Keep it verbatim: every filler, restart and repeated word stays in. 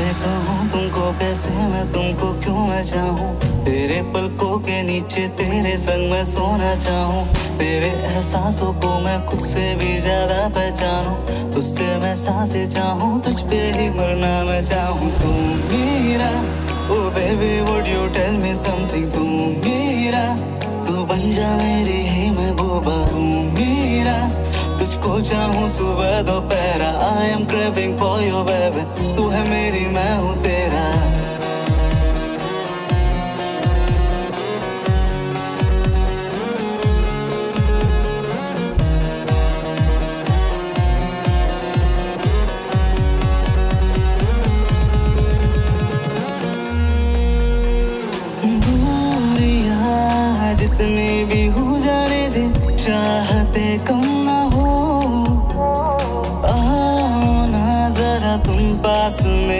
कैसे कहूँ तुमको, कैसे मैं तुमको क्यों मैं चाहूँ। तेरे पलकों के नीचे तेरे संग मैं सोना चाहूँ। तेरे एहसासों को मैं खुद से भी ज्यादा पहचानूं। तुझसे मैं सांसें चाहूँ, तुझ पे ही मरना मैं चाहूँ। तू मेरा, oh baby would you tell me something। तू मेरा, तू बन जा मेरी ही महबूबा। तू मेरा, तुझको चाहूँ सुबह दोपहर। I am craving for you baby। तू है मेरी मैं हूँ तेरा। दूरियां जितनी भी हो जाने दे, चाहते कम ना हो। आओ ना जरा तुम पास